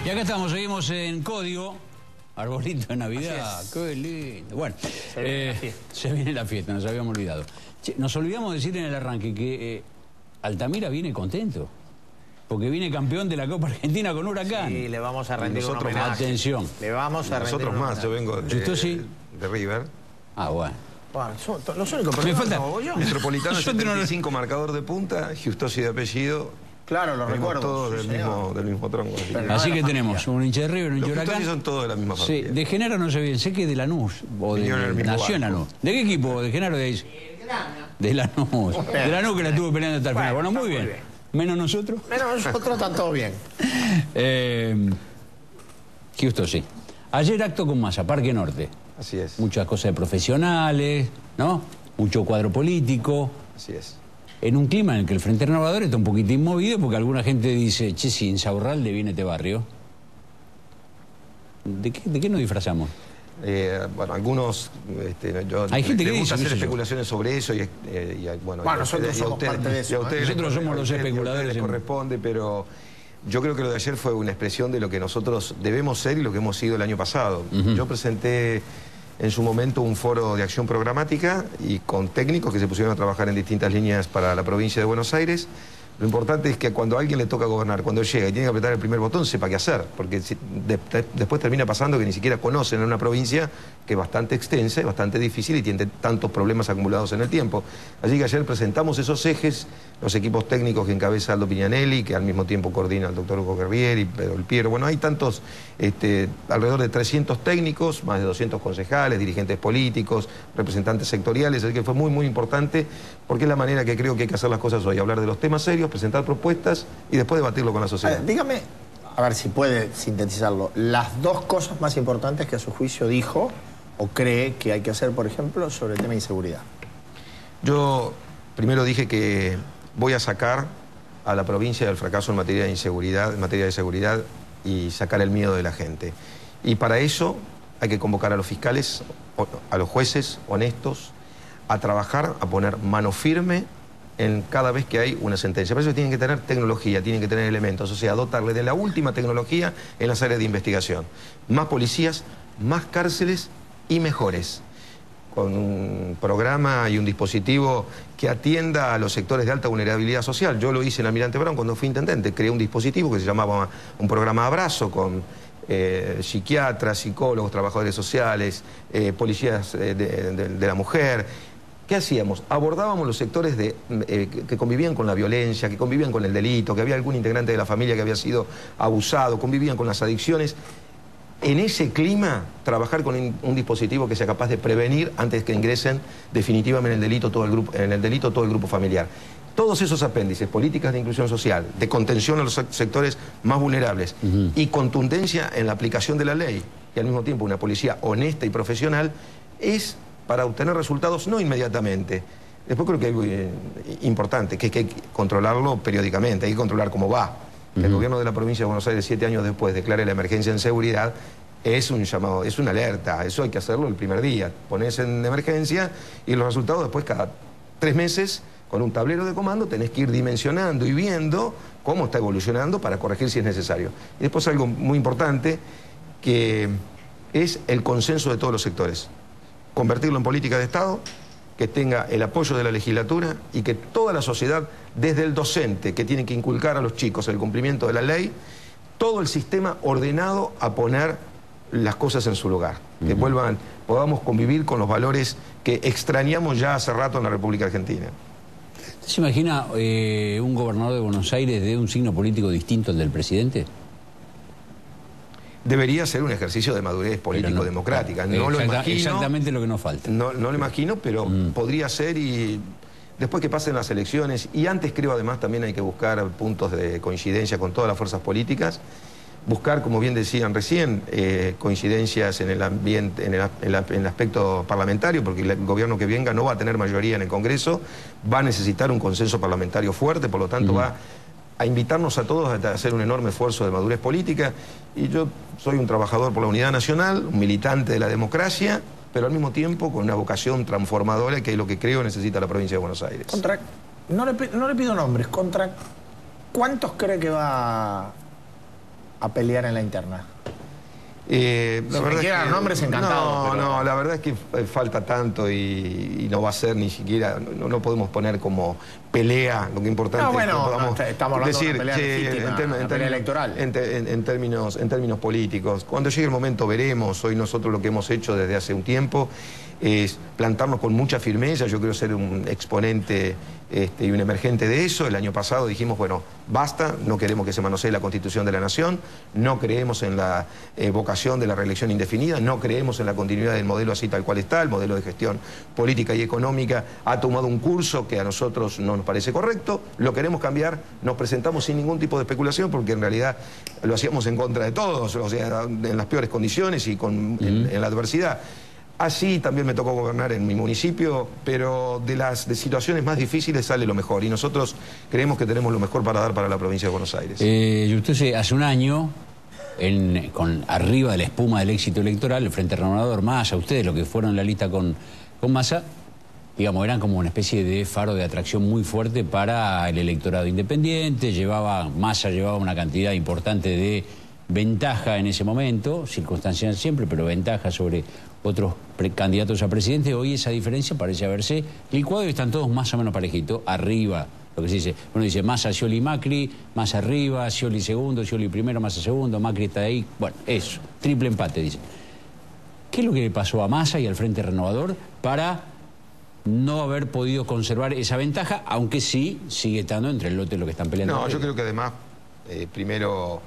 Y acá estamos, seguimos en Código. Arbolito de Navidad, qué lindo. Bueno, se viene la fiesta, nos habíamos olvidado. Che, nos olvidamos de decir en el arranque que Altamira viene contento. Porque viene campeón de la Copa Argentina con Huracán. Sí, le vamos a rendir un homenaje. Atención. Le vamos a rendir nosotros un más, yo vengo de River. Ah, bueno. Bueno, los únicos Me falta yo. Metropolitano 75 marcador de punta, Giustosi de apellido. Claro, lo recuerdo. Todos sí, del mismo tronco. Así que tenemos un hincha de River, un hincha de Huracán. Son todos de la misma familia. Sí, de Genaro no sé bien, sé que de Lanús. O de nació en Lanús. ¿De qué equipo? ¿De Genaro de ahí? De Lanús. De Lanús que la estuvo peleando hasta el final. Bueno, muy bien. ¿Menos nosotros? Menos nosotros, está todo bien. Giustosi. Ayer acto con Massa, Parque Norte. Así es. Muchas cosas de profesionales, ¿no? Mucho cuadro político. Así es. En un clima en el que el Frente Renovador está un poquito inmovido porque alguna gente dice, che, si en Saurralde viene este barrio. ¿De qué nos disfrazamos? Bueno, algunos... hay gente que gusta dice, hacer especulaciones sobre eso y bueno, nosotros somos parte de eso. Nosotros somos los especuladores. Les corresponde, pero yo creo que lo de ayer fue una expresión de lo que nosotros debemos ser y lo que hemos sido el año pasado. Yo presenté en su momento un foro de acción programática y con técnicos que se pusieron a trabajar en distintas líneas para la provincia de Buenos Aires. Lo importante es que cuando a alguien le toca gobernar, cuando llega y tiene que apretar el primer botón, sepa qué hacer, porque después termina pasando que ni siquiera conocen una provincia que es bastante extensa, es bastante difícil y tiene tantos problemas acumulados en el tiempo. Así que ayer presentamos esos ejes, los equipos técnicos que encabeza Aldo Pignanelli, que al mismo tiempo coordina el doctor Hugo Guerrieri, Pedro El Piero. Bueno, hay tantos, alrededor de 300 técnicos, más de 200 concejales, dirigentes políticos, representantes sectoriales, así que fue muy, muy importante, porque es la manera que creo que hay que hacer las cosas hoy, hablar de los temas serios, presentar propuestas y después debatirlo con la sociedad. Dígame, a ver si puede sintetizarlo, las dos cosas más importantes que a su juicio dijo o cree que hay que hacer, por ejemplo, sobre el tema de inseguridad. Yo primero dije que voy a sacar a la provincia del fracaso en materia de inseguridad, en materia de seguridad y sacar el miedo de la gente. Y para eso hay que convocar a los fiscales, a los jueces honestos, a trabajar, a poner mano firme en cada vez que hay una sentencia. Por eso tienen que tener tecnología, tienen que tener elementos, o sea, dotarle de la última tecnología en las áreas de investigación. Más policías, más cárceles y mejores. Con un programa y un dispositivo que atienda a los sectores de alta vulnerabilidad social. Yo lo hice en Almirante Brown cuando fui intendente, creé un dispositivo que se llamaba un programa Abrazo con psiquiatras, psicólogos, trabajadores sociales, policías de la mujer. ¿Qué hacíamos? Abordábamos los sectores que convivían con la violencia, que convivían con el delito, que había algún integrante de la familia que había sido abusado, convivían con las adicciones. En ese clima, trabajar con un dispositivo que sea capaz de prevenir antes que ingresen definitivamente en el delito todo el grupo familiar. Todos esos apéndices, políticas de inclusión social, de contención a los sectores más vulnerables y contundencia en la aplicación de la ley y al mismo tiempo una policía honesta y profesional, es para obtener resultados no inmediatamente. Después creo que es importante, que hay que controlarlo periódicamente, hay que controlar cómo va. El gobierno de la provincia de Buenos Aires, 7 años después, declare la emergencia en seguridad, es un llamado, es una alerta, eso hay que hacerlo el primer día. Pones en emergencia y los resultados después cada 3 meses, con un tablero de comando, tenés que ir dimensionando y viendo cómo está evolucionando para corregir si es necesario. Y después algo muy importante, que es el consenso de todos los sectores. Convertirlo en política de Estado, que tenga el apoyo de la legislatura y que toda la sociedad, desde el docente, que tiene que inculcar a los chicos el cumplimiento de la ley, todo el sistema ordenado a poner las cosas en su lugar. Que podamos convivir con los valores que extrañamos ya hace rato en la República Argentina. ¿Se imagina un gobernador de Buenos Aires de un signo político distinto al del presidente? Debería ser un ejercicio de madurez político-democrática. No lo imagino. Exactamente lo que nos falta. No lo imagino, pero podría ser, y después que pasen las elecciones, y antes creo además también hay que buscar puntos de coincidencia con todas las fuerzas políticas, buscar, como bien decían recién, coincidencias en el ambiente, en el aspecto parlamentario, porque el gobierno que venga no va a tener mayoría en el Congreso, va a necesitar un consenso parlamentario fuerte, por lo tanto va a invitarnos a todos a hacer un enorme esfuerzo de madurez política. Y yo soy un trabajador por la unidad nacional, un militante de la democracia, pero al mismo tiempo con una vocación transformadora, que es lo que creo necesita la provincia de Buenos Aires. No le pido nombres, ¿contra cuántos cree que va a pelear en la interna? La verdad me quedan nombres encantados. No, la verdad es que falta tanto y no va a ser ni siquiera, no podemos poner como pelea, lo que es importante es que podamos estamos hablando decir, de una pelea legítima, una pelea electoral. En términos políticos. Cuando llegue el momento veremos. Hoy nosotros lo que hemos hecho desde hace un tiempo es plantarnos con mucha firmeza. Yo quiero ser un exponente y un emergente de eso. El año pasado dijimos, bueno, basta, no queremos que se manosee la Constitución de la Nación, no creemos en la vocación de la reelección indefinida, no creemos en la continuidad del modelo así tal cual está. El modelo de gestión política y económica ha tomado un curso que a nosotros no nos parece correcto, lo queremos cambiar, nos presentamos sin ningún tipo de especulación porque en realidad lo hacíamos en contra de todos, o sea, en las peores condiciones y en la adversidad. Así también me tocó gobernar en mi municipio, pero de las situaciones más difíciles sale lo mejor y nosotros creemos que tenemos lo mejor para dar para la provincia de Buenos Aires. Usted hace un año, con arriba de la espuma del éxito electoral, el Frente Renovador, Massa, ustedes, lo que fueron en la lista con Massa, digamos, eran como una especie de faro de atracción muy fuerte para el electorado independiente. Massa llevaba una cantidad importante de ventaja en ese momento, circunstancial siempre, pero ventaja sobre otros candidatos a presidente. Hoy esa diferencia parece haberse licuado y están todos más o menos parejitos, arriba, lo que se dice. Uno dice Massa, Scioli, Macri, Massa arriba, Scioli segundo, Scioli primero, Massa segundo, Macri está ahí. Bueno, eso, triple empate, dice. ¿Qué es lo que le pasó a Massa y al Frente Renovador para no haber podido conservar esa ventaja, aunque sí sigue estando entre el lote de lo que están peleando? No, yo creo que además, primero,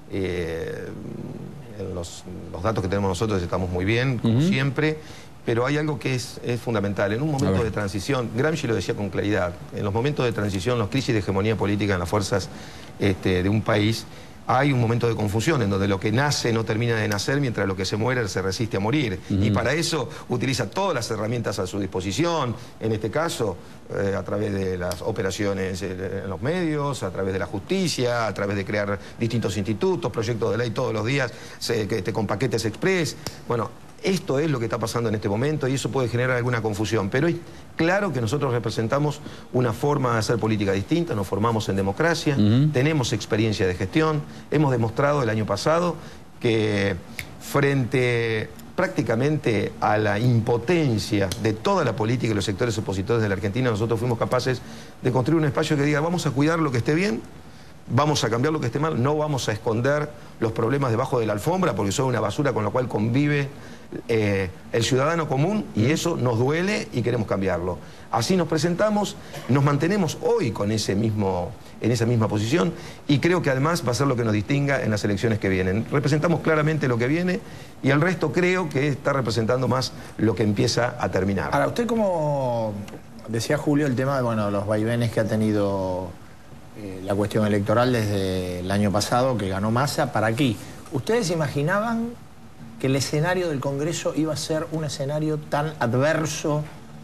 los datos que tenemos nosotros estamos muy bien, como siempre, pero hay algo que es fundamental. En un momento de transición, Gramsci lo decía con claridad, en los momentos de transición, las crisis de hegemonía política en las fuerzas de un país, hay un momento de confusión en donde lo que nace no termina de nacer, mientras lo que se muere se resiste a morir. Y para eso utiliza todas las herramientas a su disposición, en este caso a través de las operaciones en los medios, a través de la justicia, a través de crear distintos institutos, proyectos de ley todos los días con paquetes express. Bueno, esto es lo que está pasando en este momento y eso puede generar alguna confusión, pero es claro que nosotros representamos una forma de hacer política distinta, nos formamos en democracia, tenemos experiencia de gestión, hemos demostrado el año pasado que frente prácticamente a la impotencia de toda la política y los sectores opositores de la Argentina, nosotros fuimos capaces de construir un espacio que diga, vamos a cuidar lo que esté bien, vamos a cambiar lo que esté mal, no vamos a esconder los problemas debajo de la alfombra porque son una basura con la cual convive el ciudadano común y eso nos duele y queremos cambiarlo. Así nos presentamos, nos mantenemos hoy con en esa misma posición y creo que además va a ser lo que nos distinga en las elecciones que vienen. Representamos claramente lo que viene y el resto creo que está representando más lo que empieza a terminar. Ahora, usted como decía Julio, el tema de los vaivenes que ha tenido la cuestión electoral desde el año pasado que ganó Massa para aquí. ¿Ustedes imaginaban que el escenario del Congreso iba a ser un escenario tan adverso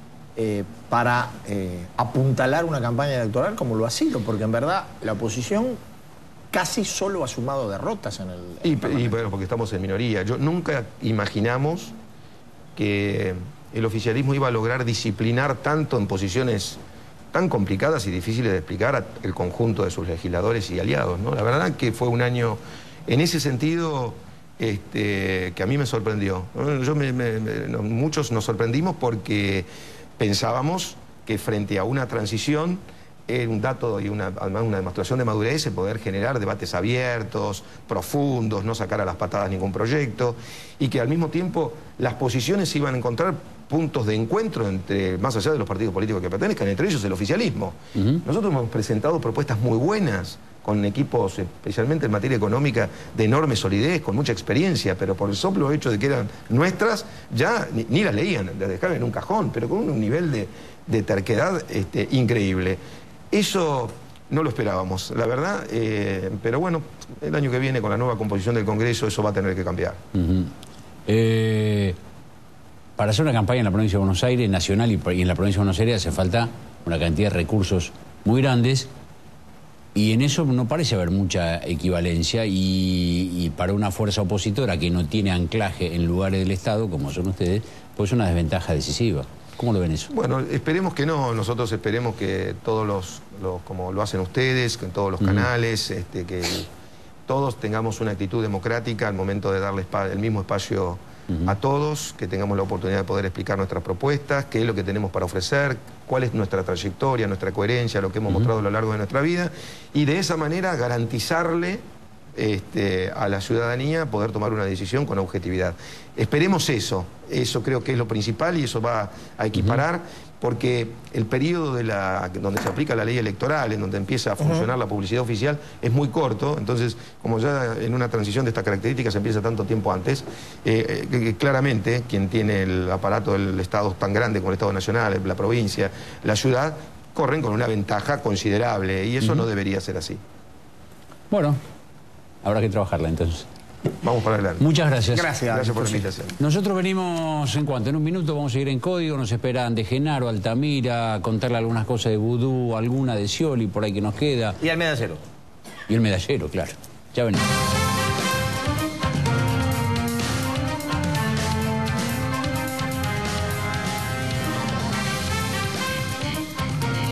para apuntalar una campaña electoral como lo ha sido? Porque en verdad la oposición casi solo ha sumado derrotas en el y bueno, porque estamos en minoría. Nunca imaginamos que el oficialismo iba a lograr disciplinar tanto en posiciones tan complicadas y difíciles de explicar al conjunto de sus legisladores y aliados, ¿no? La verdad que fue un año, en ese sentido, que a mí me sorprendió. Muchos nos sorprendimos porque pensábamos que frente a una transición era un dato y además una demostración de madurez el poder generar debates abiertos, profundos, no sacar a las patadas ningún proyecto y que al mismo tiempo las posiciones iban a encontrar puntos de encuentro más allá de los partidos políticos que pertenezcan, entre ellos el oficialismo. Nosotros hemos presentado propuestas muy buenas con equipos, especialmente en materia económica, de enorme solidez, con mucha experiencia, pero por el soplo hecho de que eran nuestras, ya ni las leían, las dejaban en un cajón, pero con un nivel de terquedad increíble. Eso no lo esperábamos, la verdad, pero bueno, el año que viene con la nueva composición del Congreso eso va a tener que cambiar. Para hacer una campaña en la provincia de Buenos Aires, nacional y en la provincia de Buenos Aires hace falta una cantidad de recursos muy grandes y en eso no parece haber mucha equivalencia y para una fuerza opositora que no tiene anclaje en lugares del Estado, como son ustedes, pues es una desventaja decisiva. ¿Cómo lo ven eso? Bueno, esperemos que no, nosotros esperemos que todos como lo hacen ustedes, que en todos los canales, que todos tengamos una actitud democrática al momento de darle el mismo espacio a todos, que tengamos la oportunidad de poder explicar nuestras propuestas, qué es lo que tenemos para ofrecer, cuál es nuestra trayectoria, nuestra coherencia, lo que hemos mostrado a lo largo de nuestra vida, y de esa manera garantizarle a la ciudadanía poder tomar una decisión con objetividad. Esperemos eso creo que es lo principal, y eso va a equiparar, porque el periodo donde se aplica la ley electoral, en donde empieza a funcionar la publicidad oficial, es muy corto. Entonces, como ya en una transición de estas características se empieza tanto tiempo antes, claramente quien tiene el aparato del Estado tan grande como el Estado Nacional, la provincia, la ciudad, corren con una ventaja considerable, y eso no debería ser así. Bueno, habrá que trabajarla entonces. Vamos para adelante. Muchas gracias. Gracias por la invitación. Nosotros venimos en cuanto, en un minuto vamos a ir en Código, nos esperan de Genaro, Altamira, contarle algunas cosas de vudú, alguna de Scioli por ahí que nos queda. Y al medallero. Y el medallero, claro. Ya venimos.